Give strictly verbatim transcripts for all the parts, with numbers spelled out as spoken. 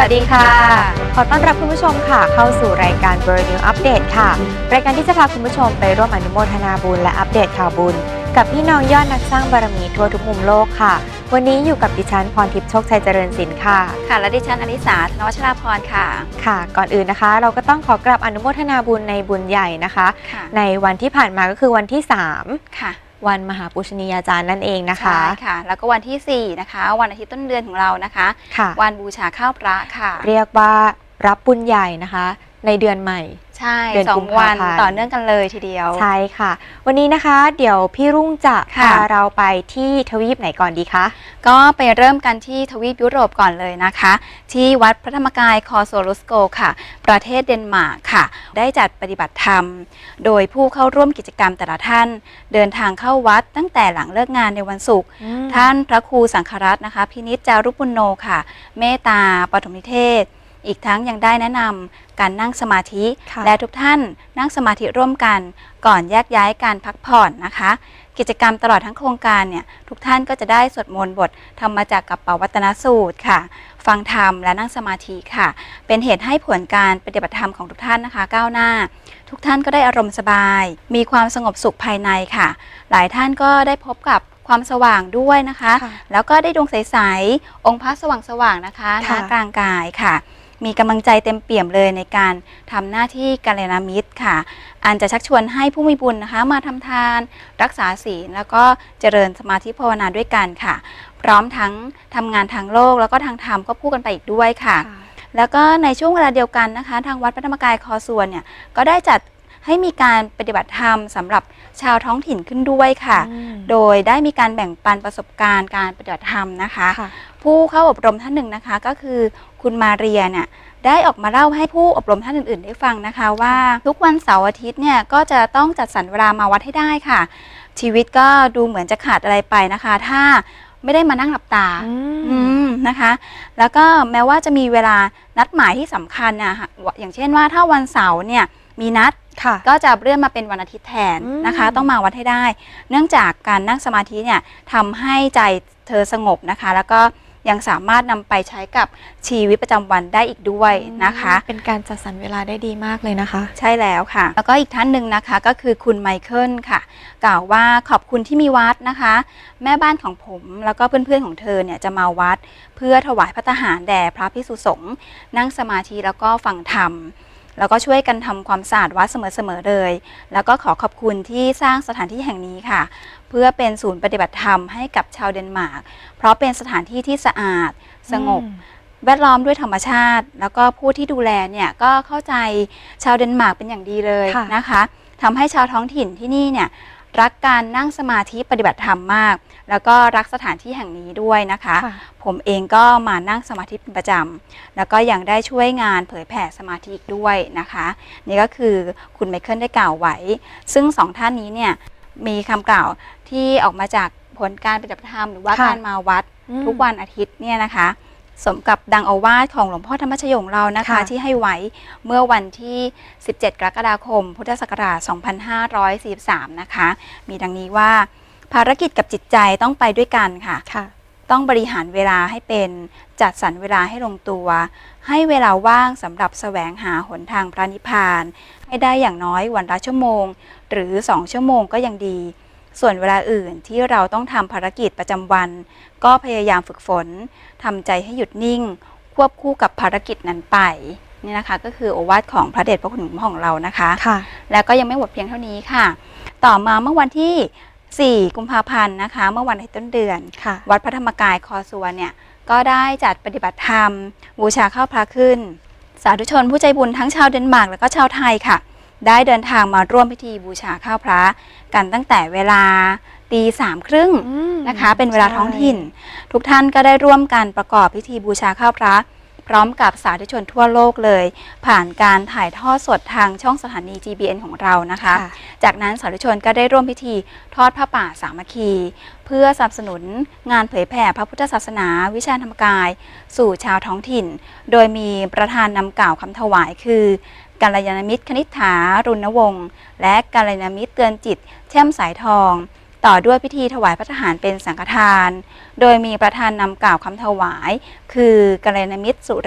วัสดีค่ะขอต้อนรับคุณผู้ชมค่ะเข้าสู่รายการ World News Update ค่ะรายการที่จะพาคุณผู้ชมไปร่วมอนุโมทนาบุญและอัปเดตข่าวบุญกับพี่น้องยอดนักสร้างบารมีทั่วทุกมุมโลกค่ะวันนี้อยู่กับดิฉันพรทิพย์โชคชัยเจริญศิลป์ค่ะค่ะและดิฉันอนิสาธนวัชราพรค่ะค่ะก่อนอื่นนะคะเราก็ต้องขอกราบอนุโมทนาบุญในบุญใหญ่นะคะในวันที่ผ่านมาก็คือวันที่สามค่ะวันมหาปุชนียาจารย์นั่นเองนะคะใช่ค่ะแล้วก็วันที่สี่นะคะวันอาทิตย์ต้นเดือนของเรานะคะวันบูชาข้าวพระค่ะเรียกว่ารับบุญใหญ่นะคะในเดือนใหม่ใช่สองวันต่อเนื่องกันเลยทีเดียวใช่ค่ะวันนี้นะคะเดี๋ยวพี่รุ่งจะพาเราไปที่ทวีปไหนก่อนดีคะก็ไปเริ่มกันที่ทวีปยุโรปก่อนเลยนะคะที่วัดพระธรรมกายคอโซลุสโกค่ะประเทศเดนมาร์กค่ะได้จัดปฏิบัติธรรมโดยผู้เข้าร่วมกิจกรรมแต่ละท่านเดินทางเข้าวัดตั้งแต่หลังเลิกงานในวันศุกร์ท่านพระครูสังฆรัตน์นะคะพินิจจารุปุณโญค่ะเมตตาปฐมนิเทศอีกทั้งยังได้แนะนำการนั่งสมาธิและทุกท่านนั่งสมาธิร่วมกันก่อนแยกย้ายการพักผ่อนนะคะกิจกรรมตลอดทั้งโครงการเนี่ยทุกท่านก็จะได้สวดมนต์บทธรรมจักรกับปวัตตนสูตรค่ะฟังธรรมและนั่งสมาธิค่ะเป็นเหตุให้ผลการปฏิบัติธรรมของทุกท่านนะคะก้าวหน้าทุกท่านก็ได้อารมณ์สบายมีความสงบสุขภายในค่ะหลายท่านก็ได้พบกับความสว่างด้วยนะคะแล้วก็ได้ดวงใสๆองค์พระสว่างๆนะคะณกลางกายค่ะมีกำลังใจเต็มเปี่ยมเลยในการทำหน้าที่กัลยาณมิตรค่ะอันจะชักชวนให้ผู้มีบุญนะคะมาทำทานรักษาศีลแล้วก็เจริญสมาธิภาวนาด้วยกันค่ะพร้อมทั้งทำงานทางโลกแล้วก็ทางธรรมก็พูดกันไปอีกด้วยค่ะแล้วก็ในช่วงเวลาเดียวกันนะคะทางวัดพระธรรมกายคอส่วนเนี่ยก็ได้จัดให้มีการปฏิบัติธรรมสำหรับชาวท้องถิ่นขึ้นด้วยค่ะโดยได้มีการแบ่งปันประสบการณ์การปฏิบัติธรรมนะคะผู้เข้าอบรมท่านหนึ่งนะคะก็คือคุณมาเรียเนี่ยได้ออกมาเล่าให้ผู้อบรมท่านอื่นๆได้ฟังนะคะว่าทุกวันเสาร์อาทิตย์เนี่ยก็จะต้องจัดสรรเวลามาวัดให้ได้ค่ะชีวิตก็ดูเหมือนจะขาดอะไรไปนะคะถ้าไม่ได้มานั่งหลับตาอืมนะคะแล้วก็แม้ว่าจะมีเวลานัดหมายที่สำคัญนะอย่างเช่นว่าถ้าวันเสาร์เนี่ยมีนัดก็จะเลื่อนมาเป็นวันอาทิตย์แทนนะคะต้องมาวัดให้ได้เนื่องจากการนั่งสมาธิเนี่ยทำให้ใจเธอสงบนะคะแล้วก็ยังสามารถนำไปใช้กับชีวิตประจำวันได้อีกด้วยนะคะเป็นการจัดสรรเวลาได้ดีมากเลยนะคะใช่แล้วค่ะแล้วก็อีกท่านหนึ่งนะคะก็คือคุณไมเคิลค่ะกล่าวว่าขอบคุณที่มีวัดนะคะแม่บ้านของผมแล้วก็เพื่อนๆของเธอเนี่ยจะมาวัดเพื่อถวายพระทหารแด่พระภิกษุสงฆ์นั่งสมาธิแล้วก็ฟังธรรมแล้วก็ช่วยกันทำความสะอาดวัดเสมอๆเลยแล้วก็ขอขอบคุณที่สร้างสถานที่แห่งนี้ค่ะเพื่อเป็นศูนย์ปฏิบัติธรรมให้กับชาวเดนมาร์กเพราะเป็นสถานที่ที่สะอาดสงบแวดล้อมด้วยธรรมชาติแล้วก็ผู้ที่ดูแลเนี่ยก็เข้าใจชาวเดนมาร์กเป็นอย่างดีเลยนะคะทำให้ชาวท้องถิ่นที่นี่เนี่ยรักการนั่งสมาธิปฏิบัติธรรมมากแล้วก็รักสถานที่แห่งนี้ด้วยนะคะผมเองก็มานั่งสมาธิเป็นประจำแล้วก็ยังได้ช่วยงานเผยแผ่สมาธิอีกด้วยนะคะนี่ก็คือคุณไมเคิลได้กล่าวไว้ซึ่งสองท่านนี้เนี่ยมีคำกล่าวที่ออกมาจากผลการปฏิบัติธรรมหรือว่าการมาวัดทุกวันอาทิตย์เนี่ยนะคะสมกับดังเอาวาสของหลวงพ่อธรรมชโยของเรานะคะที่ให้ไว้เมื่อวันที่สิบเจ็ดกรกฎาคมพุทธศักราชสองพันห้าร้อยสี่สิบสามนะคะมีดังนี้ว่าภารกิจกับจิตใจต้องไปด้วยกันค่ะต้องบริหารเวลาให้เป็นจัดสรรเวลาให้ลงตัวให้เวลาว่างสำหรับแสวงหาหนทางพระนิพพานให้ได้อย่างน้อยวันละชั่วโมงหรือสองชั่วโมงก็ยังดีส่วนเวลาอื่นที่เราต้องทำภารกิจประจำวันก็พยายามฝึกฝนทำใจให้หยุดนิ่งควบคู่กับภารกิจนั้นไปนี่นะคะก็คือโอวาทของพระเดชพระคุณหลวงพ่อของเรานะคะแล้วก็ยังไม่หมดเพียงเท่านี้ค่ะต่อมาเมื่อวันที่สี่กุมภาพันธ์นะคะเมื่อวันต้นเดือนวัดพระธรรมกายคอส่วนเนี่ยก็ได้จัดปฏิบัติธรรมบูชาข้าวพระขึ้นสาธุชนผู้ใจบุญทั้งชาวเดนมาร์กและก็ชาวไทยค่ะได้เดินทางมาร่วมพิธีบูชาข้าวพระกันตั้งแต่เวลาตีสามครึ่งนะคะเป็นเวลาท้องถิ่นทุกท่านก็ได้ร่วมกันประกอบพิธีบูชาข้าวพระพร้อมกับสาธุชนทั่วโลกเลยผ่านการถ่ายทอดสดทางช่องสถานี จี บี เอ็น ของเรานะคะจากนั้นสาธุชนก็ได้ร่วมพิธีทอดผ้าป่าสามัคคีเพื่อสนับสนุนงานเผยแผ่พระพุทธศาสนาวิชาธรรมกายสู่ชาวท้องถิ่นโดยมีประธานนำกล่าวคำถวายคือกัลยาณมิตรคณิษฐารุณวงศ์และกัลยาณมิตรเตือนจิตแช่มสายทอง ต่อด้วยพิธีถวายพระทหารเป็นสังฆทานโดยมีประธานนำกล่าวคำถวายคือกัลยาณมิตรสุรัตน์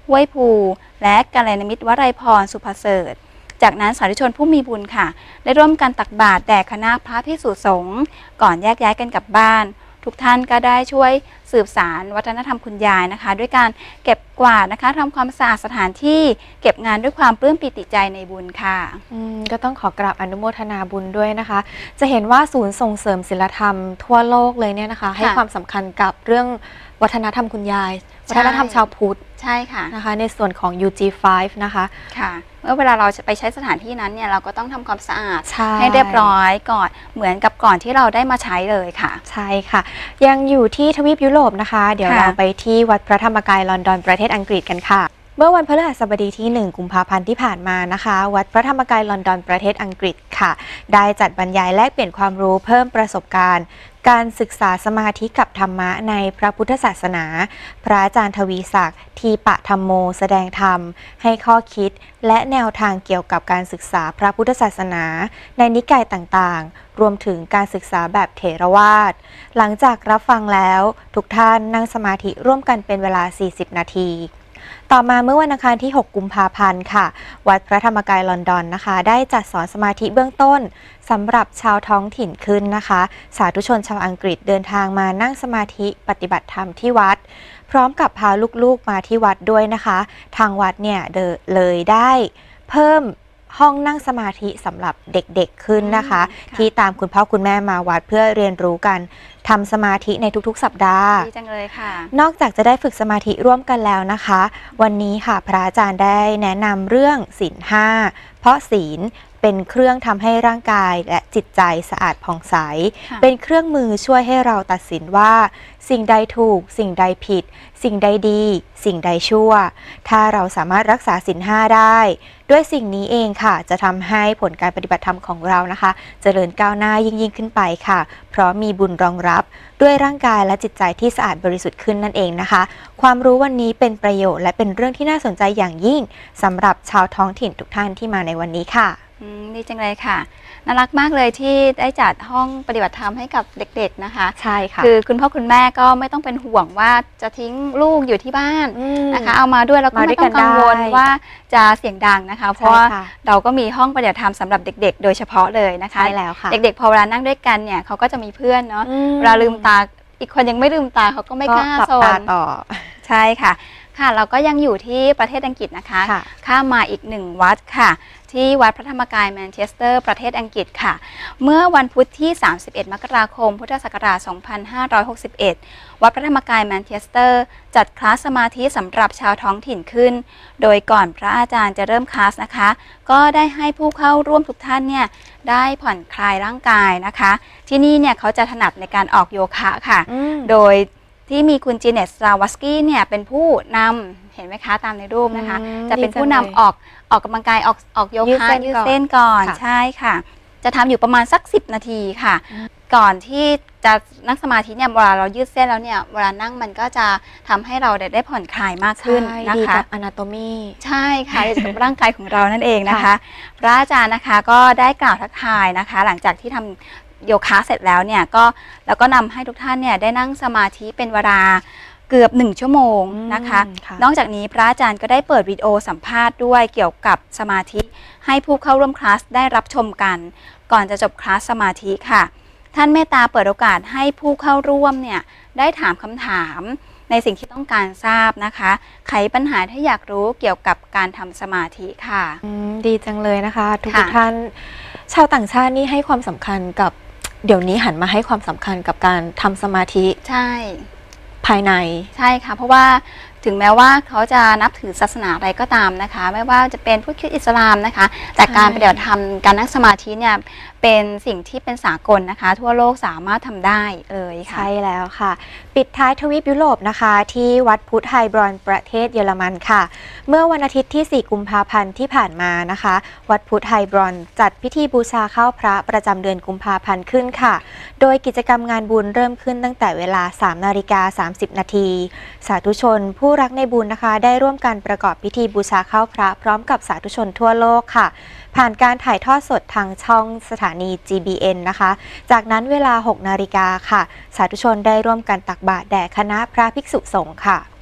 ห้วยภูและกัลยาณมิตรวรัยพรสุภเสริฐจากนั้นสาธุชนผู้มีบุญค่ะได้ร่วมกันตักบาตรแด่คณะพระภิกษุสงฆ์ก่อนแยกย้ายกันกลับบ้านทุกท่านก็ได้ช่วยสืบสานวัฒนธรรมคุณยายนะคะด้วยการเก็บกวาดนะคะทำความสะอาดสถานที่เก็บงานด้วยความปลื้มปิติใจในบุญค่ะอืมก็ต้องขอกราบอนุโมทนาบุญด้วยนะคะจะเห็นว่าศูนย์ส่งเสริมศิลธรรมทั่วโลกเลยเนี่ยนะคะให้ความสำคัญกับเรื่องวัฒนธรรมคุณยายวัฒนธรรมชาวพุทธใช่ค่ะนะคะในส่วนของ ยู จี ไฟว์ นะคะค่ะเมื่อเวลาเราจะไปใช้สถานที่นั้นเนี่ยเราก็ต้องทำความสะอาดใให้เรียบร้อยก่อนเหมือนกับก่อนที่เราได้มาใช้เลยค่ะใช่ค่ะยังอยู่ที่ทวีปยุโรปนะคะเดี๋ยวเราไปที่วัดพระธรรมกายลอนดอนประเทศอังกฤษกันค่ะเมื่อวันพฤหัสบดีที่หนึ่งกุมภาพันธ์ที่ผ่านมานะคะวัดพระธรรมกายลอนดอนประเทศอังกฤษค่ะได้จัดบรรยายแลกเปลี่ยนความรู้เพิ่มประสบการณ์การศึกษาสมาธิกับธรรมะในพระพุทธศาสนาพระอาจารย์ทวีศักดิ์ทีปะธรรมโมแสดงธรรมให้ข้อคิดและแนวทางเกี่ยวกับการศึกษาพระพุทธศาสนาในนิกายต่างๆรวมถึงการศึกษาแบบเถรวาทหลังจากรับฟังแล้วทุกท่านนั่งสมาธิร่วมกันเป็นเวลาสี่สิบนาทีต่อมาเมื่อวันอังคารที่หกกุมภาพันธ์ค่ะวัดพระธรรมกายลอนดอนนะคะได้จัดสอนสมาธิเบื้องต้นสำหรับชาวท้องถิ่นขึ้นนะคะสาธุชนชาวอังกฤษเดินทางมานั่งสมาธิปฏิบัติธรรมที่วัดพร้อมกับพาลูกๆมาที่วัดด้วยนะคะทางวัดเนี่ยเลยได้เพิ่มห้องนั่งสมาธิสำหรับเด็กๆขึ้นนะคะที่ตามคุณพ่อคุณแม่มาวัดเพื่อเรียนรู้กันทำสมาธิในทุกๆสัปดาห์ดีจังเลยค่ะนอกจากจะได้ฝึกสมาธิร่วมกันแล้วนะคะวันนี้ค่ะพระอาจารย์ได้แนะนำเรื่องศีลห้าเพราะศีลเป็นเครื่องทำให้ร่างกายและจิตใจสะอาดผ่องใสเป็นเครื่องมือช่วยให้เราตัดสินว่าสิ่งใดถูกสิ่งใดผิดสิ่งใดดีสิ่งใดชั่วถ้าเราสามารถรักษาศีลห้าได้ด้วยสิ่งนี้เองค่ะจะทำให้ผลการปฏิบัติธรรมของเรานะคะเจริญก้าวหน้ายิ่งยิ่งขึ้นไปค่ะเพราะมีบุญรองรับด้วยร่างกายและจิตใจที่สะอาดบริสุทธิ์ขึ้นนั่นเองนะคะความรู้วันนี้เป็นประโยชน์และเป็นเรื่องที่น่าสนใจอย่างยิ่งสำหรับชาวท้องถิ่นทุกท่านที่มาในวันนี้ค่ะดีจังเลยค่ะน่ารักมากเลยที่ได้จัดห้องปฏิบัติธรรมให้กับเด็กๆนะคะใช่ค่ะคือคุณพ่อคุณแม่ก็ไม่ต้องเป็นห่วงว่าจะทิ้งลูกอยู่ที่บ้านนะคะเอามาด้วยแล้วก็ไม่ต้องกังวลว่าจะเสียงดังนะคะเพราะว่าเราก็มีห้องปฏิบัติธรรมสำหรับเด็กๆโดยเฉพาะเลยนะคะใช่แล้วค่ะเด็กๆพอเวลานั่งด้วยกันเนี่ยเขาก็จะมีเพื่อนเนาะเวลาลืมตาอีกคนยังไม่ลืมตาเขาก็ไม่กล้าโซนใช่ค่ะค่ะเราก็ยังอยู่ที่ประเทศอังกฤษนะคะข้ามมาอีกหนึ่งวัดค่ะที่วัดพระธรรมกายแมนเชสเตอร์ประเทศอังกฤษค่ะเมื่อวันพุธที่สามสิบเอ็ดมกราคมพุทธศักราชสองพันห้าร้อยหกสิบเอ็ดวัดพระธรรมกายแมนเชสเตอร์จัดคลาสสมาธิสำหรับชาวท้องถิ่นขึ้นโดยก่อนพระอาจารย์จะเริ่มคลาสนะคะก็ได้ให้ผู้เข้าร่วมทุกท่านเนี่ยได้ผ่อนคลายร่างกายนะคะที่นี่เนี่ยเขาจะถนัดในการออกโยคะค่ะโดยที่มีคุณจีเนต สลาวสกี้เนี่ยเป็นผู้นำเห็นไหมคะตามในรูปนะคะจะเป็นผู้นำออกออกกำลังกายออกออกโยคะยืดเส้นก่อนใช่ค่ะจะทำอยู่ประมาณสักสิบนาทีค่ะก่อนที่จะนั่งสมาธิเนี่ยเวลาเรายืดเส้นแล้วเนี่ยเวลานั่งมันก็จะทำให้เราได้ผ่อนคลายมากขึ้นนะคะ anatomy ใช่ค่ะกับร่างกายของเรานั่นเองนะคะพระอาจารย์นะคะก็ได้กล่าวทักทายนะคะหลังจากที่ทำโยคะเสร็จแล้วเนี่ยก็แล้วก็นำให้ทุกท่านเนี่ยได้นั่งสมาธิเป็นเวลาเกือบหนึ่งชั่วโมงนะคะนอกจากนี้พระอาจารย์ก็ได้เปิดวิดีโอสัมภาษณ์ด้วยเกี่ยวกับสมาธิให้ผู้เข้าร่วมคลาสได้รับชมกันก่อนจะจบคลาสสมาธิค่ะท่านเมตตาเปิดโอกาสให้ผู้เข้าร่วมเนี่ยได้ถามคำถามในสิ่งที่ต้องการทราบนะคะไขปัญหาที่อยากรู้เกี่ยวกับการทำสมาธิค่ะดีจังเลยนะคะทุกท่านชาวต่างชาตินี่ให้ความสำคัญกับเดี๋ยวนี้หันมาให้ความสำคัญกับการทำสมาธิใช่ภายในใช่ค่ะเพราะว่าถึงแม้ว่าเขาจะนับถือศาสนาอะไรก็ตามนะคะไม่ว่าจะเป็นพุทธคริสต์อิสลามนะคะแต่การปฏิบัติธรรมการนั่งสมาธิเนี่ยเป็นสิ่งที่เป็นสากลนะคะทั่วโลกสามารถทำได้เลยค่ะใช่แล้วค่ะปิดท้ายทวีปยุโรปนะคะที่วัดพุทธไฮบรอนประเทศเยอรมันค่ะเมื่อวันอาทิตย์ที่สี่กุมภาพันธ์ที่ผ่านมานะคะวัดพุทธไฮบรอนจัดพิธีบูชาข้าวพระประจำเดือนกุมภาพันธ์ขึ้นค่ะโดยกิจกรรมงานบุญเริ่มขึ้นตั้งแต่เวลาสามนาฬิกาสามสิบนาทีสาธุชนผู้รักในบุญนะคะได้ร่วมกันประกอบพิธีบูชาข้าวพระพร้อมกับสาธุชนทั่วโลกค่ะผ่านการถ่ายทอดสดทางช่องสถานี จี บี เอ็น นะคะจากนั้นเวลาหกนาฬิกาค่ะสาธุชนได้ร่วมกันตักบาตรแด่คณะพระภิกษุสงฆ์ค่ะ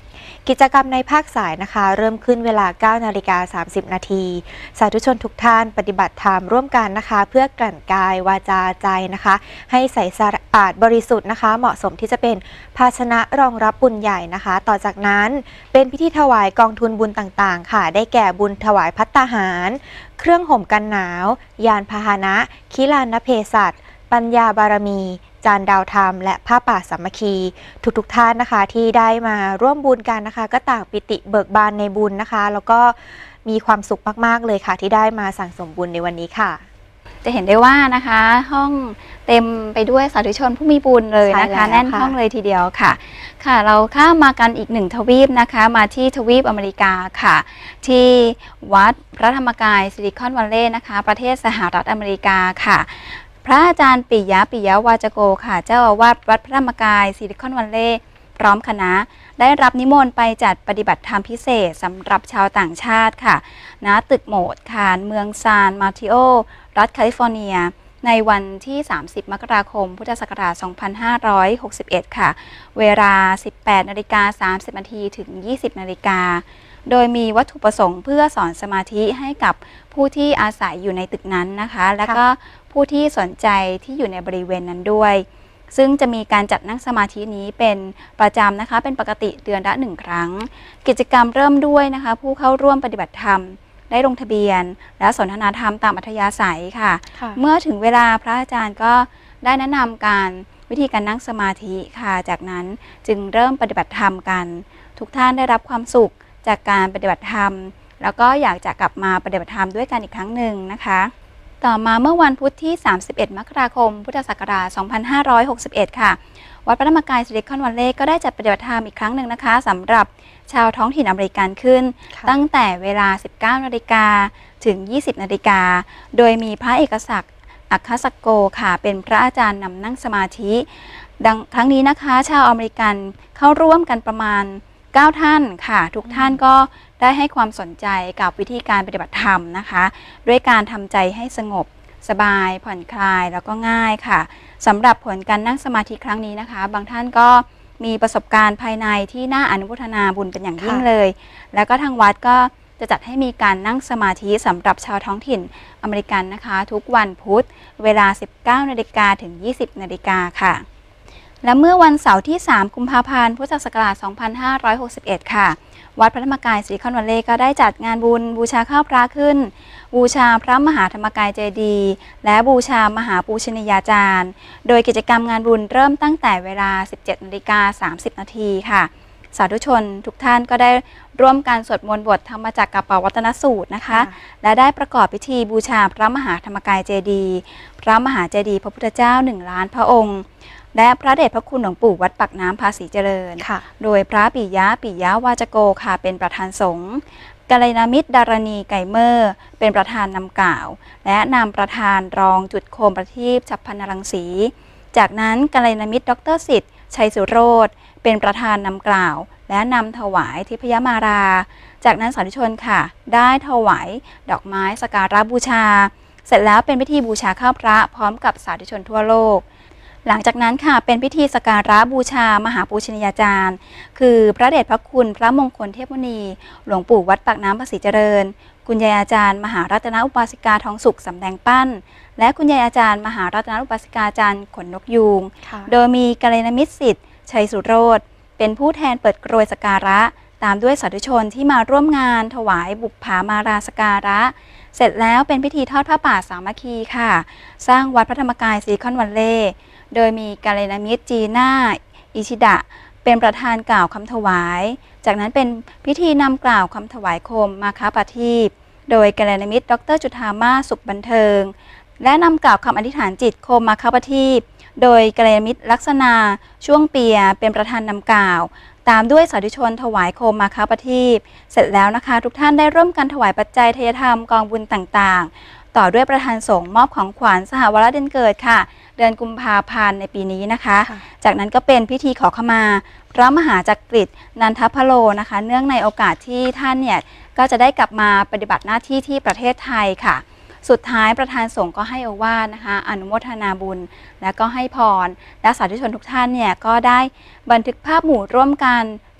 กิจกรรมในภาคสายนะคะเริ่มขึ้นเวลา เก้านาฬิกาสามสิบนาทีสาธุชนทุกท่านปฏิบัติธรรมร่วมกันนะคะเพื่อกลั่นกายวาจาใจนะคะให้ใสสะอาดบริสุทธิ์นะคะเหมาะสมที่จะเป็นภาชนะรองรับบุญใหญ่นะคะต่อจากนั้นเป็นพิธีถวายกองทุนบุญต่างๆค่ะได้แก่บุญถวายภัตตาหารเครื่องห่มกันหนาวยานพาหนะคิลานเภสัชปัญญาบารมีจานดาวธรรมและผ้าป่าสามัคคีทุกๆท่านนะคะที่ได้มาร่วมบุญกันนะคะก็ต่างปิติเบิกบานในบุญนะคะแล้วก็มีความสุขมากๆเลยค่ะที่ได้มาสั่งสมบุญในวันนี้ค่ะจะเห็นได้ว่านะคะห้องเต็มไปด้วยสาธุชนผู้มีบุญเลยนะคะแน่นห้องเลยทีเดียวค่ะค่ะเราข้ามมากันอีกหนึ่งทวีปนะคะมาที่ทวีปอเมริกาค่ะที่วัดพระธรรมกายซิลิคอนวัลเลย์นะคะประเทศสหรัฐอเมริกาค่ะพระอาจารย์ปิยะปิยวาจโกค่ะเจ้าอาวาสวัดพระธรรมกายซิลิคอนวัลเลย์พร้อมคณะได้รับนิมนต์ไปจัดปฏิบัติธรรมพิเศษสำหรับชาวต่างชาติค่ะณตึกโหมดค่ะเมืองซานมาติโอรัฐแคลิฟอร์เนียในวันที่สามสิบมกราคมพุทธศักราชสองพันห้าร้อยหกสิบเอ็ดค่ะเวลา สิบแปดนาฬิกาสามสิบนาทีถึง ยี่สิบนาฬิกาโดยมีวัตถุประสงค์เพื่อสอนสมาธิให้กับผู้ที่อาศัยอยู่ในตึกนั้นนะคะและก็ผู้ที่สนใจที่อยู่ในบริเวณนั้นด้วยซึ่งจะมีการจัดนั่งสมาธินี้เป็นประจำนะคะเป็นปกติเดือนละหนึ่งครั้งกิจกรรมเริ่มด้วยนะคะผู้เข้าร่วมปฏิบัติธรรมได้ลงทะเบียนและสนทนาธรรมตามอัธยาศัยค่ะเมื่อถึงเวลาพระอาจารย์ก็ได้แนะนำการวิธีการนั่งสมาธิค่ะจากนั้นจึงเริ่มปฏิบัติธรรมกันทุกท่านได้รับความสุขจากการปฏิบัติธรรมแล้วก็อยากจะกลับมาปฏิบัติธรรมด้วยกันอีกครั้งหนึ่งนะคะต่อมาเมื่อวันพุธที่สามสิบเอ็ดมกราคมพุทธศักราชสองพันห้าร้อยหกสิบเอ็ดค่ะวัดพระธรรมกายซิลิคอนวัลเลย์ก็ได้จัดปฏิบัติธรรมอีกครั้งหนึ่งนะคะสำหรับชาวท้องถิ่นอเมริกันขึ้นตั้งแต่เวลา สิบเก้านาฬิกาถึง ยี่สิบนาฬิกาโดยมีพระเอกศักดิ์อัคคสโกค่ะเป็นพระอาจารย์นำนั่งสมาธิดังทั้งนี้นะคะชาวอเมริกันเข้าร่วมกันประมาณเก้าท่านค่ะทุกท่านก็ได้ให้ความสนใจกับวิธีการปฏิบัติธรรมนะคะด้วยการทำใจให้สงบสบายผ่อนคลายแล้วก็ง่ายค่ะสำหรับผลการนั่งสมาธิครั้งนี้นะคะบางท่านก็มีประสบการณ์ภายในที่น่าอนุโมทนาบุญเป็นอย่างยิ่งเลยแล้วก็ทางวัดก็จะจัดให้มีการนั่งสมาธิสำหรับชาวท้องถิ่นอเมริกันนะคะทุกวันพุธเวลา สิบเก้านาฬิกาถึง ยี่สิบนาฬิกาค่ะและเมื่อวันเสาร์ที่สามกุมภาพันธ์พุทธศักราชสองพันห้าร้อยหกสิบเอ็ดค่ะวัดพระธรรมกายซิลิคอนวัลเลย์ก็ได้จัดงานบุญบูชาข้าวพระขึ้นบูชาพระมหาธรรมกายเจดีย์และบูชามหาปูชนียาจารย์โดยกิจกรรมงานบุญเริ่มตั้งแต่เวลา สิบเจ็ดนาฬิกาสามสิบนาทีค่ะสาธุชนทุกท่านก็ได้ร่วมกันสวดมนต์บทธรรมจักรกับปวัตนสูตรนะคะและได้ประกอบพิธีบูชาพระมหาธรรมกายเจดีย์พระมหาเจดีย์พระพุทธเจ้าหนึ่งล้านพระองค์และพระเดชพระคุณหลวงปู่วัดปากน้ำภาษีเจริญโดยพระปิยะปิยะวาจโกค่ะเป็นประธานสงฆ์กัลยาณมิตรดารณีไก่เมอร์เป็นประธานนำกล่าวและนำประธานรองจุดโคมประทีปฉัพพรรณรังสีจากนั้นกัลยาณมิตรดรสิทธิ์ชัยสุโรธเป็นประธานนำกล่าวและนำถวายทิพยมาราจากนั้นสาธุชนค่ะได้ถวายดอกไม้สักการะบูชาเสร็จแล้วเป็นพิธีบูชาข้าวพระพร้อมกับสาธุชนทั่วโลกหลังจากนั้นค่ะเป็นพิธีสักการะบูชามหาปูชนียาจารย์คือพระเดชพระคุณพระมงคลเทพมุนีหลวงปู่วัดปากน้ำภาษีเจริญคุณยายอาจารย์มหารัตนอุบาสิกาทองสุขสำแดงปั้นและคุณยายอาจารย์มหารัตนอุบาสิกาจารย์ขนนกยูงโดยมีกัลยาณมิตรสิทธิ์ชัยสุโรธเป็นผู้แทนเปิดกรวยสักการะตามด้วยสาธุชนที่มาร่วมงานถวายบุปผามาราสักการะเสร็จแล้วเป็นพิธีทอดผ้าป่าสามัคคีค่ะสร้างวัดพระธรรมกายซิลิคอนวัลเลย์โดยมีกัลยาณมิตรจีน่าอิชิดะเป็นประธานกล่าวคำถวายจากนั้นเป็นพิธีนำกล่าวคำถวายโคมมาคาปาทีปโดยกัลยาณมิตรดรจุฑามาสุขบันเทิงและนำกล่าวคำอธิษฐานจิตโคมมาคาปาทีปโดยกัลยาณมิตรลักษณะช่วงเปียเป็นประธานนำกล่าวตามด้วยสาธุชนถวายโคมมาคาปาทีปเสร็จแล้วนะคะทุกท่านได้ร่วมกันถวายปัจจัยทายธรรมกองบุญต่างๆต่อด้วยประธานสงฆ์มอบของขวัญสหวาระเดือนเกิดค่ะเดือนกุมภาพันธ์ในปีนี้นะคะจากนั้นก็เป็นพิธีขอขมาพระมหาจักริดนันทพโลนะคะเนื่องในโอกาสที่ท่านเนี่ยก็จะได้กลับมาปฏิบัติหน้าที่ที่ประเทศไทยค่ะสุดท้ายประธานสงฆ์ก็ให้โอวาทนะคะอนุโมทนาบุญและก็ให้พรและสาธุชนทุกท่านเนี่ยก็ได้บันทึกภาพหมู่ร่วมกัน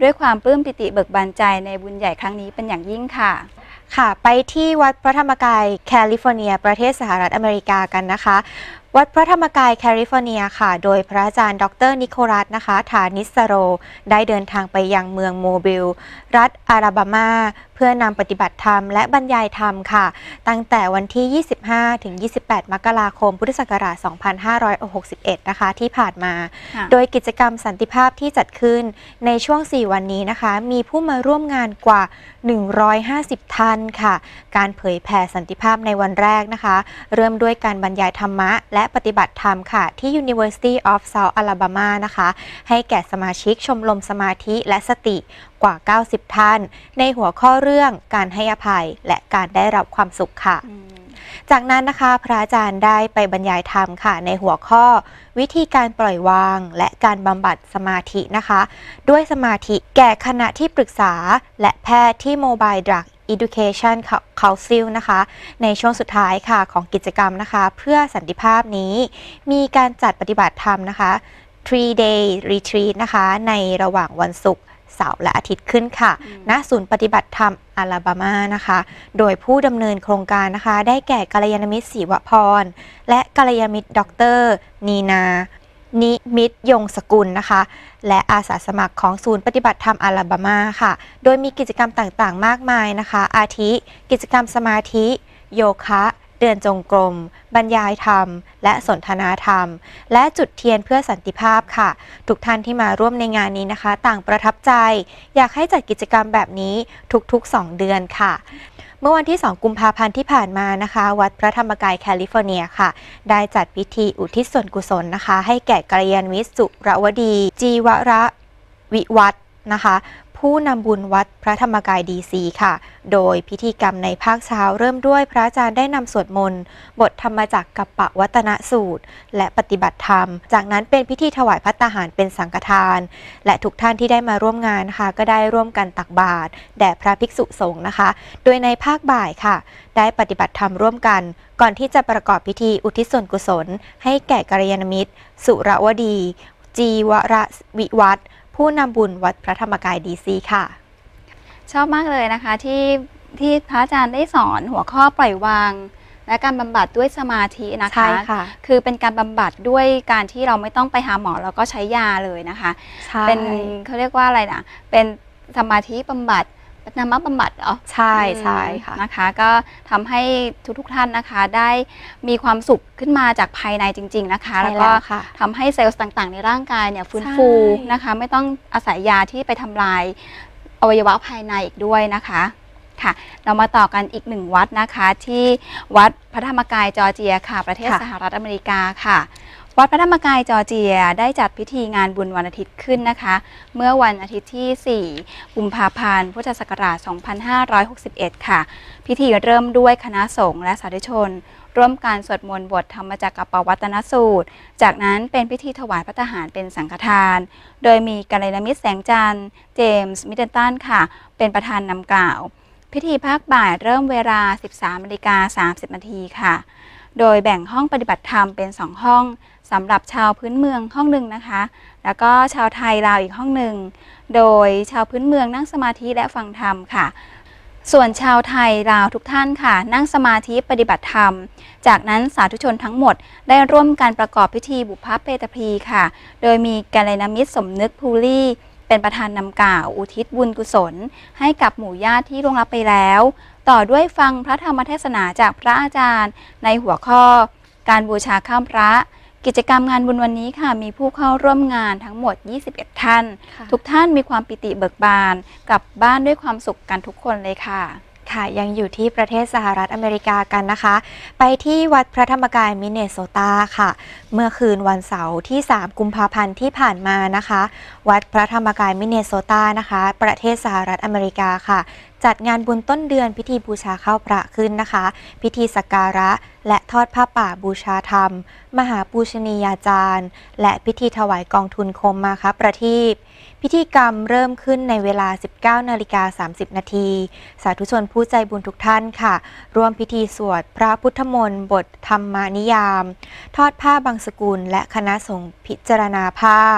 ด้วยความปลื้มปิติเบิกบานใจในบุญใหญ่ครั้งนี้เป็นอย่างยิ่งค่ะค่ะไปที่วัดพระธรรมกายแคลิฟอร์เนียประเทศสหรัฐอเมริกากันนะคะวัดพระธรรมกายแคลิฟอร์เนียค่ะโดยพระอาจารย์ดรนิโคลัสนะคะฐานิสโรได้เดินทางไปยังเมืองโมบิลรัฐอาลาบามาเพื่อนำปฏิบัติธรรมและบรรยายธรรมค่ะตั้งแต่วันที่ ยี่สิบห้าถึงยี่สิบแปด มกราคม พุทธศักราช สองพันห้าร้อยหกสิบเอ็ด นะคะที่ผ่านมาโดยกิจกรรมสันติภาพที่จัดขึ้นในช่วง สี่ วันนี้นะคะมีผู้มาร่วมงานกว่า หนึ่งร้อยห้าสิบ ท่านค่ะการเผยแผ่สันติภาพในวันแรกนะคะเริ่มด้วยการบรรยายธรรมะและปฏิบัติธรรมค่ะที่ University of South Alabama นะคะให้แก่สมาชิกชมรมสมาธิและสติกว่า เก้าสิบ ท่านในหัวข้อเรื่องการให้อภัยและการได้รับความสุขค่ะจากนั้นนะคะพระอาจารย์ได้ไปบรรยายธรรมค่ะในหัวข้อวิธีการปล่อยวางและการบำบัดสมาธินะคะด้วยสมาธิแก่คณะที่ปรึกษาและแพทย์ที่ Mobile Drug Education Council นะคะในช่วงสุดท้ายค่ะของกิจกรรมนะคะเพื่อสันติภาพนี้มีการจัดปฏิบัติธรรมนะคะ three day retreat นะคะในระหว่างวันศุกร์เสาร์และอาทิตย์ขึ้นค่ะณศูนย์ปฏิบัติธรรมอาลาบามานะคะโดยผู้ดำเนินโครงการนะคะได้แก่กัลยาณมิตรศรีวพรและกัลยาณมิตรดรนีนานิมิตรยงสกุลนะคะและอาสาสมัครของศูนย์ปฏิบัติธรรมอาลาบามาค่ะโดยมีกิจกรรมต่างๆมากมายนะคะอาทิกิจกรรมสมาธิโยคะเดินจงกรมบรรยายธรรมและสนทนาธรรมและจุดเทียนเพื่อสันติภาพค่ะทุกท่านที่มาร่วมในงานนี้นะคะต่างประทับใจอยากให้จัดกิจกรรมแบบนี้ทุกๆสองเดือนค่ะเมื่อวันที่สองกุมภาพันธ์ที่ผ่านมานะคะวัดพระธรรมกายแคลิฟอร์เนียค่ะได้จัดพิธีอุทิศส่วนกุศลนะคะให้แก่กัลยาณมิตรสุรวดีจีวรวิวัฒน์นะคะผู้นำบุญวัดพระธรรมกายดีซีค่ะโดยพิธีกรรมในภาคเช้าเริ่มด้วยพระอาจารย์ได้นำสวดมนต์บทธรรมจักรกัปปวัตนสูตรและปฏิบัติธรรมจากนั้นเป็นพิธีถวายภัตตาหารเป็นสังฆทานและทุกท่านที่ได้มาร่วมงานค่ะก็ได้ร่วมกันตักบาตรแด่พระภิกษุสงฆ์นะคะโดยในภาคบ่ายค่ะได้ปฏิบัติธรรมร่วมกันก่อนที่จะประกอบพิธีอุทิศส่วนกุศลให้แก่กัลยาณมิตรสุรวดีจีวรวิวัฒน์ผู้นำบุญวัดพระธรรมกายดีซีค่ะชอบมากเลยนะคะที่ที่พระอาจารย์ได้สอนหัวข้อปล่อยวางและการบำบัดด้วยสมาธินะคะใช่ค่ะคือเป็นการบำบัดด้วยการที่เราไม่ต้องไปหาหมอแล้วก็ใช้ยาเลยนะคะเป็นเขาเรียกว่าอะไรนะเป็นสมาธิบำบัดนามบำบัดเหรอใช่ใช่ค่ะนะคะก็ทำให้ทุกๆท่านนะคะได้มีความสุขขึ้นมาจากภายในจริงๆนะคะแล้วก็ทำให้เซลล์ต่างๆในร่างกายเนี่ยฟื้นฟูนะคะไม่ต้องอาศัยยาที่ไปทำลายอวัยวะภายในอีกด้วยนะคะค่ะเรามาต่อกันอีกหนึ่งวัดนะคะที่วัดพระธรรมกายจอร์เจียค่ะประเทศสหรัฐอเมริกาค่ะวัดพระธรรมกายจอร์เจียได้จัดพิธีงานบุญวันอาทิตย์ขึ้นนะคะเมื่อวันอาทิตย์ที่สี่กุมภาพันธ์พุทธศักราชสองพันห้าร้อยหกสิบเอ็ดค่ะพิธีเริ่มด้วยคณะสงฆ์และสาธุชนร่วมการสวดมนต์บทธรรมจักรกัปปวัตนสูตรจากนั้นเป็นพิธีถวายภัตตาหารเป็นสังฆทานโดยมีกัลยาณมิตรแสงจันทร์เจมส์มิดเดิลตันค่ะเป็นประธานนำกล่าวพิธีภาคบ่ายเริ่มเวลา สิบสามนาฬิกาสามสิบนาทีค่ะโดยแบ่งห้องปฏิบัติธรรมเป็นสองห้องสำหรับชาวพื้นเมืองห้องหนึ่งนะคะแล้วก็ชาวไทยลาวอีกห้องหนึ่งโดยชาวพื้นเมืองนั่งสมาธิและฟังธรรมค่ะส่วนชาวไทยลาวทุกท่านค่ะนั่งสมาธิปฏิบัติธรรมจากนั้นสาธุชนทั้งหมดได้ร่วมกันประกอบพิธีบุพเพตพีค่ะโดยมีกัลยาณมิตรสมนึกภูลี่เป็นประธานนำกล่าวอุทิศบุญกุศลให้กับหมู่ญาติที่ล่วงลับไปแล้วต่อด้วยฟังพระธรรมเทศนาจากพระอาจารย์ในหัวข้อการบูชาข้ามพระกิจกรรมงานบุญวันนี้ค่ะมีผู้เข้าร่วมงานทั้งหมดยี่สิบเอ็ดท่านทุกท่านมีความปิติเบิกบานกลับบ้านด้วยความสุขกันทุกคนเลยค่ะค่ะยังอยู่ที่ประเทศสหรัฐอเมริกากันนะคะไปที่วัดพระธรรมกายมินเนโซตาค่ะเมื่อคืนวันเสาร์ที่สามกุมภาพันธ์ที่ผ่านมานะคะวัดพระธรรมกายมินเนโซตานะคะประเทศสหรัฐอเมริกาค่ะจัดงานบุญต้นเดือนพิธีบูชาข้าวพระขึ้นนะคะพิธีสักการะและทอดผ้าป่าบูชาธรรมมหาปูชนียาจารย์และพิธีถวายกองทุนโคมมาคะประทีปพิธีกรรมเริ่มขึ้นในเวลา สิบเก้านาฬิกาสามสิบนาทีสาธุชนผู้ใจบุญทุกท่านค่ะร่วมพิธีสวดพระพุทธมนต์บทธรรมนิยามทอดผ้าบางสกุลและคณะสงฆ์พิจารณาผ้า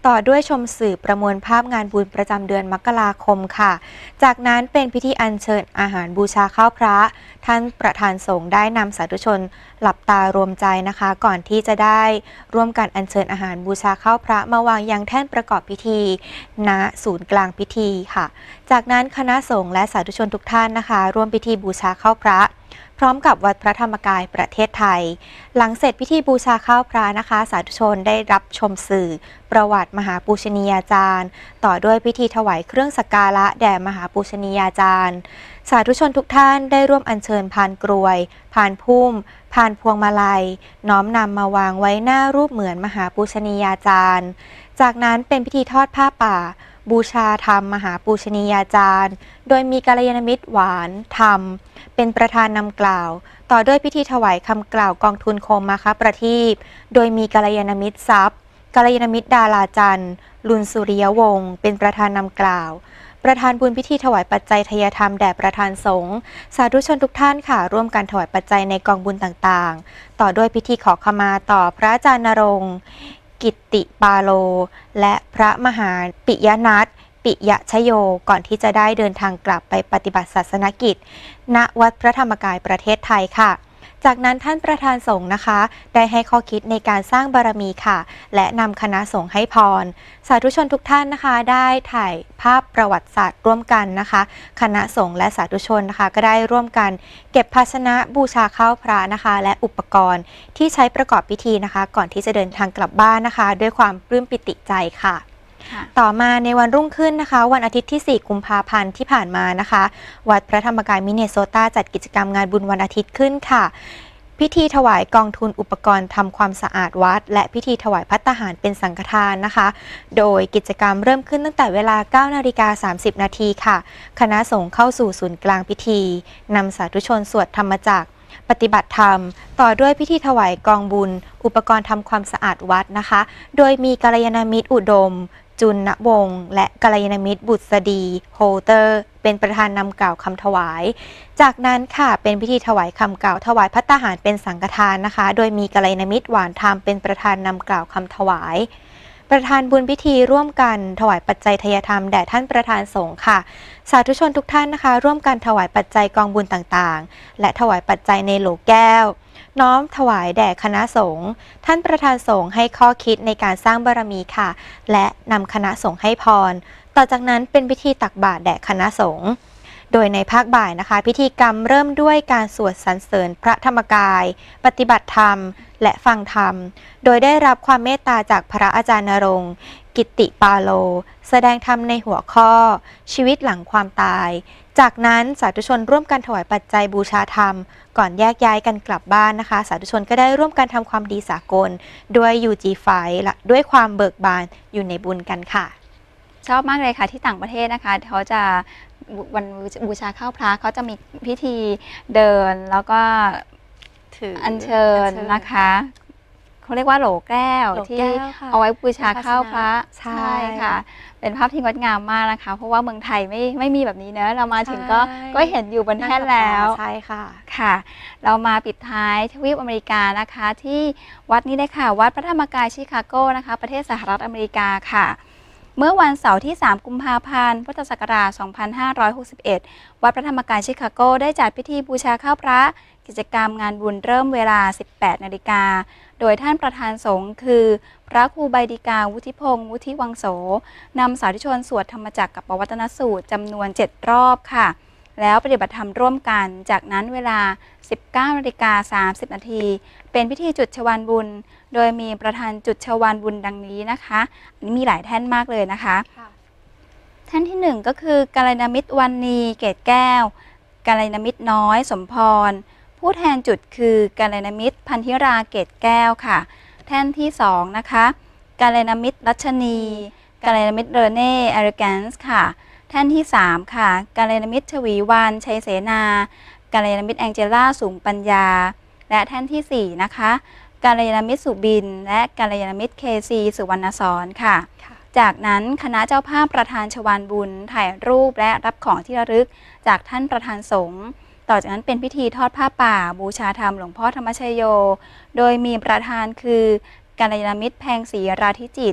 ต่อด้วยชมสื่อประมวลภาพงานบุญประจำเดือนมกราคมค่ะจากนั้นเป็นพิธีอัญเชิญอาหารบูชาข้าวพระท่านประธานสงฆ์ได้นำสาธุชนหลับตารวมใจนะคะก่อนที่จะได้ร่วมกันอัญเชิญอาหารบูชาข้าวพระมาวางยังแท่นประกอบพิธีณศูนย์กลางพิธีค่ะจากนั้นคณะสงฆ์และสาธุชนทุกท่านนะคะร่วมพิธีบูชาข้าวพระพร้อมกับวัดพระธรรมกายประเทศไทยหลังเสร็จพิธีบูชาข้าวพระนะคะสาธุชนได้รับชมสื่อประวัติมหาปูชนียาจารย์ต่อด้วยพิธีถวายเครื่องสักการะแด่มหาปูชนียาจารย์สาธุชนทุกท่านได้ร่วมอัญเชิญพานกรวยพานพุ่มพานพวงมาลัยน้อมนำมาวางไว้หน้ารูปเหมือนมหาปูชนียาจารย์จากนั้นเป็นพิธีทอดผ้าป่าบูชาธรรมมหาปูชนียาจารย์โดยมีกัลยาณมิตรหวานธรรมเป็นประธานนำกล่าวต่อด้วยพิธีถวายคำกล่าวกองทุนโคมมาคประทีปโดยมีกัลยาณมิตรทรัพย์กัลยาณมิตรดาราจันทร์ลุนสุริยวงศ์เป็นประธานนำกล่าวประธานบุญพิธีถวายปัจจัยทายธรรมแด่ประธานสงฆ์สาธุชนทุกท่านค่ะร่วมกันถวายปัจจัยในกองบุญต่างๆต่อด้วยพิธีขอขมาต่อพระอาจารย์ณรงค์กิตติปาโลและพระมหาปิยนัทปิยชโยก่อนที่จะได้เดินทางกลับไปปฏิบัติศาสนกิจณวัดพระธรรมกายประเทศไทยค่ะจากนั้นท่านประธานสงฆ์นะคะได้ให้ข้อคิดในการสร้างบารมีค่ะและนำคณะสงฆ์ให้พรสาธุชนทุกท่านนะคะได้ถ่ายภาพประวัติศาสตร์ร่วมกันนะคะคณะสงฆ์และสาธุชนนะคะก็ได้ร่วมกันเก็บภาชนะบูชาข้าวพระนะคะและอุปกรณ์ที่ใช้ประกอบพิธีนะคะก่อนที่จะเดินทางกลับบ้านนะคะด้วยความปลื้มปิติใจค่ะต่อมาในวันรุ่งขึ้นนะคะวันอาทิตย์ที่สี่กุมภาพันธ์ที่ผ่านมานะคะวัดพระธรรมกายมินเนโซตาจัดกิจกรรมงานบุญวันอาทิตย์ขึ้นค่ะพิธีถวายกองทุนอุปกรณ์ทำความสะอาดวัดและพิธีถวายภัตตาหารเป็นสังฆทานนะคะโดยกิจกรรมเริ่มขึ้นตั้งแต่เวลา เก้านาฬิกาสามสิบนาทีค่ะคณะสงฆ์เข้าสู่ศูนย์กลางพิธีนำสาธุชนสวดธรรมจักรปฏิบัติธรรมต่อด้วยพิธีถวายกองบุญอุปกรณ์ทำความสะอาดวัดนะคะโดยมีกัลยาณมิตรอุดมจุลณวงศ์และกัลยาณมิตรบุษดีโฮเตอร์เป็นประธานนำกล่าวคำถวายจากนั้นค่ะเป็นพิธีถวายคำกล่าวถวายภัตตาหารเป็นสังฆทานนะคะโดยมีกัลยาณมิตรหวานธรรมเป็นประธานนำกล่าวคำถวายประธานบุญพิธีร่วมกันถวายปัจจัยทายธรรมแด่ท่านประธานสงฆ์ค่ะสาธุชนทุกท่านนะคะร่วมกันถวายปัจจัยกองบุญต่างๆและถวายปัจจัยในโหลแก้วน้อมถวายแด่คณะสงฆ์ท่านประธานสงฆ์ให้ข้อคิดในการสร้างบารมีค่ะและนำคณะสงฆ์ให้พรต่อจากนั้นเป็นพิธีตักบาตรแด่คณะสงฆ์โดยในภาคบ่ายนะคะพิธีกรรมเริ่มด้วยการสวดสรรเสริญพระธรรมกายปฏิบัติธรรมและฟังธรรมโดยได้รับความเมตตาจากพระอาจารย์ณรงค์กิตติปาโลแสดงธรรมในหัวข้อชีวิตหลังความตายจากนั้นสาธุชนร่วมกันถวายปัจจัยบูชาธรรมก่อนแยกย้ายกันกลับบ้านนะคะสาธุชนก็ได้ร่วมกันทำความดีสากลด้วย ยู จี ไฟว์ และด้วยความเบิกบานอยู่ในบุญกันค่ะชอบมากเลยค่ะที่ต่างประเทศนะคะเขาจะวันบูชาข้าวพระเขาจะมีพิธีเดินแล้วก็ถืออัญเชิญนะคะเขาเรียกว่าโหลแก้วที่เอาไว้บูชาข้าวพระใช่ค่ะเป็นภาพที่งดงามมากนะคะเพราะว่าเมืองไทยไม่ไม่มีแบบนี้เนอะเรามาถึงก็ก็เห็นอยู่บนแท่นแล้วใช่ค่ะค่ะเรามาปิดท้ายทวีปอเมริกานะคะที่วัดนี้เลยค่ะวัดพระธรรมกายชิคาโกนะคะประเทศสหรัฐอเมริกาค่ะเมื่อวันเสาร์ที่สามกุมภาพันธ์พุทธศักราชสองพันห้าร้อยหกสิบเอ็ดวัดพระธรรมกายชิคาโกได้จัดพิธีบูชาข้าวพระกิจกรรมงานบุญเริ่มเวลา สิบแปดนาฬิกาโดยท่านประธานสงฆ์คือพระครูใบดิกาวุฒิพงศ์วุฒิวังโสนำสาธุชนสวดธรรมจักรกับปวัตนสูตรจำนวนเจ็ดรอบค่ะแล้วปฏิบัติธรรมร่วมกันจากนั้นเวลา สิบเก้านาฬิกาสามสิบนาทีเป็นพิธีจุดชวาลบุญโดยมีประธานจุดชวาลบุญดังนี้นะคะอันนี้มีหลายแท่นมากเลยนะคะแท่นที่หนึ่งก็คือกัลยาณมิตรวันนีเกตแก้วกัลยาณมิตรน้อยสมพรผู้แทนจุดคือกัลยาณมิตรพันธิราเกตแก้วค่ะแท่นที่สองนะคะกัลยาณมิตรรัชนีกัลยาณมิตรเรเน่เอริแกนส์ค่ะแท่นที่สามค่ะกัลยาณมิตรชวีวรรณชัยเสนากัลยาณมิตรแองเจล่าสูงปัญญาและแท่นที่สี่นะคะกัลยาณมิตรสุบินและกัลยาณมิตรเคซีสุวรรณสอนค่ะจากนั้นคณะเจ้าภาพประธานชวาลบุญถ่ายรูปและรับของที่ระลึกจากท่านประธานสงฆ์ต่อจากนั้นเป็นพิธีทอดผ้าป่าบูชาธรรมหลวงพ่อธรรมชโยโดยมีประธานคือกัลยาณมิตรแพงศรีราธิจิต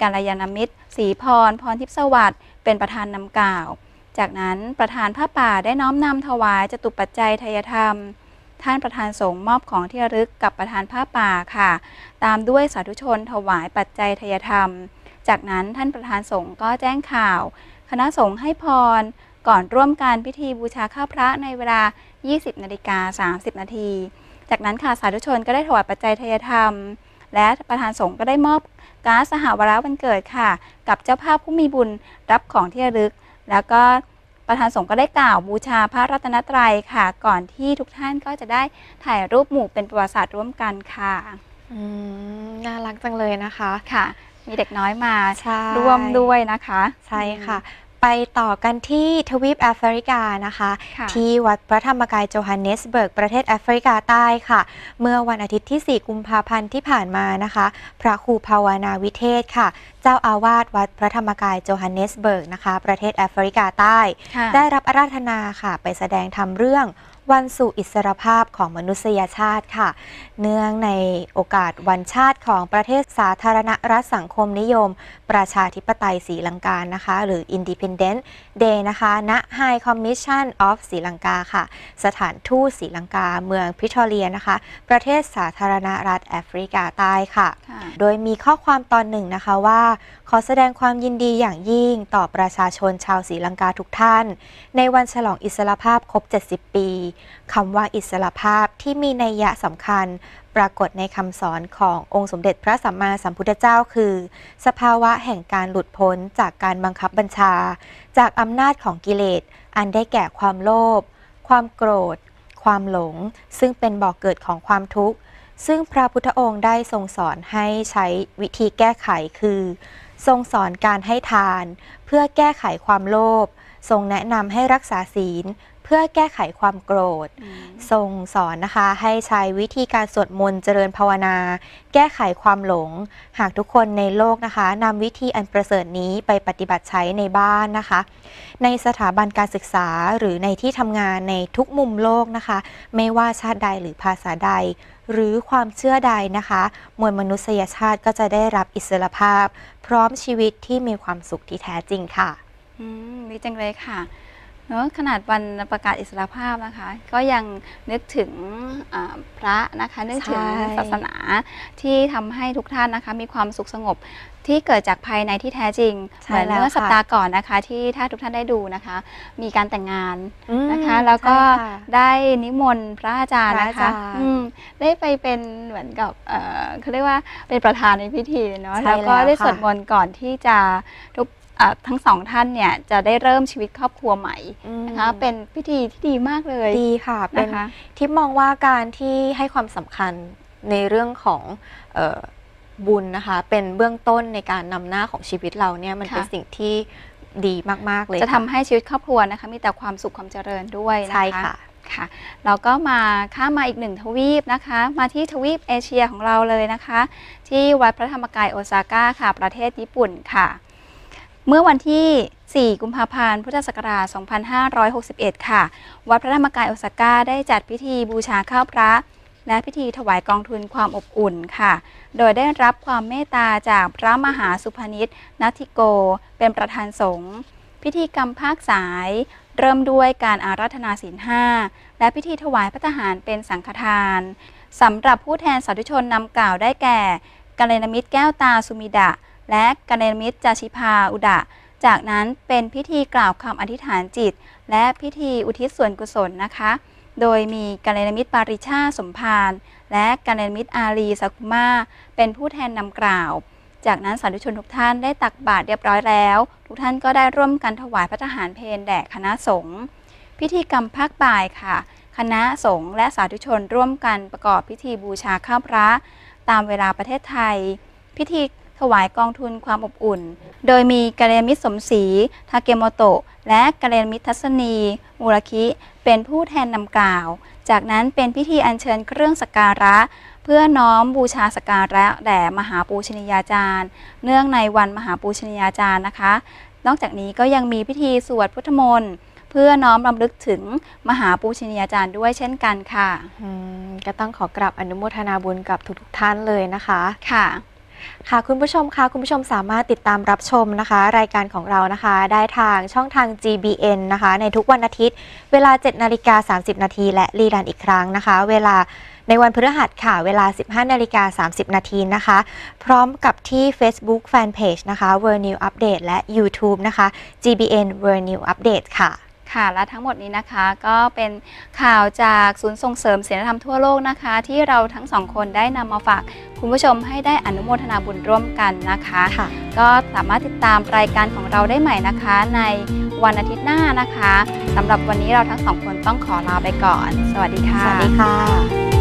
กัลยาณมิตรศรีพรพรทิพย์สวัสดิ์เป็นประธานนำกล่าวจากนั้นประธานผ้าป่าได้น้อมนำถวายจตุปัจจัยทายธรรมท่านประธานสงฆ์มอบของที่ระลึกกับประธานผ้าป่าค่ะตามด้วยสาธุชนถวายปัจจัยทายธรรมจากนั้นท่านประธานสงฆ์ก็แจ้งข่าวคณะสงฆ์ให้พรก่อนร่วมการพิธีบูชาข้าวพระในเวลา ยี่สิบนาฬิกาสามสิบนาทีจากนั้นค่ะสาธุชนก็ได้ถวายปัจจัยทายธรรมและประธานสงฆ์ก็ได้มอบการ์ดสหวาระวันเกิดค่ะกับเจ้าภาพผู้มีบุญรับของที่ระลึกแล้วก็ประธานสงฆ์ก็ได้กล่าวบูชาพระรัตนตรัยค่ะก่อนที่ทุกท่านก็จะได้ถ่ายรูปหมู่เป็นประวัติศาสตร์ร่วมกันค่ะอืมน่ารักจังเลยนะคะค่ะมีเด็กน้อยมาร่วมด้วยนะคะใช่ค่ะไปต่อกันที่ทวีปแอฟริกานะคะที่วัดพระธรรมกายโจฮันเนสเบิร์กประเทศแอฟริกาใต้ค่ะเมื่อวันอาทิตย์ที่สี่กุมภาพันธ์ที่ผ่านมานะคะพระครูภาวนาวิเทศค่ะเจ้าอาวาสวัดพระธรรมกายโจฮันเนสเบิร์กนะคะประเทศแอฟริกาใต้ได้รับอาราธนาค่ะไปแสดงธรรมเรื่องวันสู่อิสรภาพของมนุษยชาติค่ะเนื่องในโอกาสวันชาติของประเทศสาธารณรัฐสังคมนิยมประชาธิปไตยศรีลังกานะคะหรือ Independent Day นะคะณ High Commission of ศรีลังกาค่ะสถานทูตศรีลังกาเมืองพิทอเรียนะคะประเทศสาธารณรัฐแอฟริกาใต้ค่ะโดยมีข้อความตอนหนึ่งนะคะว่าขอแสดงความยินดีอย่างยิ่งต่อประชาชนชาวศรีลังกาทุกท่านในวันฉลองอิสรภาพครบเจ็ดสิบปีคำว่าอิสรภาพที่มีนัยยะสำคัญปรากฏในคำสอนขององค์สมเด็จพระสัมมาสัมพุทธเจ้าคือสภาวะแห่งการหลุดพ้นจากการบังคับบัญชาจากอำนาจของกิเลสอันได้แก่ความโลภความโกรธความหลงซึ่งเป็นบ่อกเกิดของความทุกข์ซึ่งพระพุทธองค์ได้ทรงสอนให้ใช้วิธีแก้ไขคือทรงสอนการให้ทานเพื่อแก้ไขความโลภทรงแนะนำให้รักษาศีลเพื่อแก้ไขความโกรธทรงสอนนะคะให้ใช้วิธีการสวดมนต์เจริญภาวนาแก้ไขความหลงหากทุกคนในโลกนะคะนำวิธีอันประเสริฐนี้ไปปฏิบัติใช้ในบ้านนะคะในสถาบันการศึกษาหรือในที่ทำงานในทุกมุมโลกนะคะไม่ว่าชาติใดหรือภาษาใดหรือความเชื่อใดนะคะมวลมนุษยชาติก็จะได้รับอิสรภาพพร้อมชีวิตที่มีความสุขที่แท้จริงค่ะอืมดีจังเลยค่ะเนอะขนาดวันประกาศอิสรภาพนะคะก็ยังนึกถึงพระนะคะนึกถึงศาสนาที่ทำให้ทุกท่านนะคะมีความสุขสงบที่เกิดจากภายในที่แท้จริงเหมือนเมื่อสัปดาห์ก่อนนะคะที่ถ้าทุกท่านได้ดูนะคะมีการแต่งงานนะคะแล้วก็ได้นิมนต์พระอาจารย์นะคะได้ไปเป็นเหมือนกับเขาเรียกว่าเป็นประธานในพิธีเนาะแล้วก็ได้สวดมนต์ก่อนที่จะทุกทั้งสองท่านเนี่ยจะได้เริ่มชีวิตครอบครัวใหม่นะคะเป็นพิธีที่ดีมากเลยดีค่ะเป็นที่มองว่าการที่ให้ความสำคัญในเรื่องของบุญนะคะเป็นเบื้องต้นในการนำหน้าของชีวิตเราเนี่ยมันเป็นสิ่งที่ดีมากๆเลยจะทำให้ชีวิตครอบครัวนะคะมีแต่ความสุขความเจริญด้วยนะคะใช่ค่ะค่ะเราก็มาข้ามมาอีกหนึ่งทวีปนะคะมาที่ทวีปเอเชียของเราเลยนะคะที่วัดพระธรรมกายโอซาก้าค่ะประเทศญี่ปุ่นค่ะเมื่อวันที่สี่กุมภาพันธ์พุทธศักราชสองพันห้าร้อยหกสิบเอ็ดค่ะวัดพระธรรมกายโอซาก้าได้จัดพิธีบูชาข้าวพระและพิธีถวายกองทุนความอบอุ่นค่ะโดยได้รับความเมตตาจากพระมหาสุพนิษฐ์นัทธิโกเป็นประธานสงฆ์พิธีกรรมภาคสายเริ่มด้วยการอาราธนาศีลห้าและพิธีถวายพระทหารเป็นสังฆทานสำหรับผู้แทนสาธุชนนำกล่าวได้แก่กัลยาณมิตรแก้วตาสุมิดะและกัลยาณมิตรจาชิพาอุดะจากนั้นเป็นพิธีกล่าวคำอธิษฐานจิตและพิธีอุทิศส่วนกุศลนะคะโดยมีกัลยาณมิตรปาริชาสมภารและกัลยาณมิตรอารีสักุมาเป็นผู้แทนนำกล่าวจากนั้นสาธุชนทุกท่านได้ตักบาตรเรียบร้อยแล้วทุกท่านก็ได้ร่วมกันถวายพระทหารเพลแด่คณะสงฆ์พิธีกรรมภาคบ่ายค่ะคณะสงฆ์และสาธุชนร่วมกันประกอบพิธีบูชาข้าวพระตามเวลาประเทศไทยพิธีถวายกองทุนความอบอุ่นโดยมีกัลยาณมิตรสมศรีทาเกโมโตะและกัลยาณมิตรทัศนีมูราคิเป็นผู้แทนนำกล่าวจากนั้นเป็นพิธีอัญเชิญเครื่องสักการะเพื่อน้อมบูชาสักการะแด่มหาปูชนียาจารย์เนื่องในวันมหาปูชนียาจารย์นะคะนอกจากนี้ก็ยังมีพิธีสวดพุทธมนต์เพื่อน้อมรำลึกถึงมหาปูชนียาจารย์ด้วยเช่นกันค่ะก็ต้องขอกราบอนุโมทนาบุญกับทุกๆท่านเลยนะคะค่ะค่ะคุณผู้ชมคะคุณผู้ชมสามารถติดตามรับชมนะคะรายการของเรานะคะได้ทางช่องทาง จี บี เอ็น นะคะในทุกวันอาทิตย์เวลา เจ็ดนาฬิกาสามสิบนาทีและรีรันอีกครั้งนะคะเวลาในวันพฤหัสค่ะเวลา สิบห้านาฬิกาสามสิบนาทีนะคะพร้อมกับที่ Facebook Fanpage นะคะ World News Update และ YouTube นะคะ จี บี เอ็น World News Update ค่ะค่ะและทั้งหมดนี้นะคะก็เป็นข่าวจากศูนย์ส่งเสริมศีลธรรมทั่วโลกนะคะที่เราทั้งสองคนได้นำมาฝากคุณผู้ชมให้ได้อนุโมทนาบุญร่วมกันนะคะค่ะก็สามารถติดตามรายการของเราได้ใหม่นะคะในวันอาทิตย์หน้านะคะสำหรับวันนี้เราทั้งสองคนต้องขอลาไปก่อนสวัสดีค่ะสวัสดีค่ะ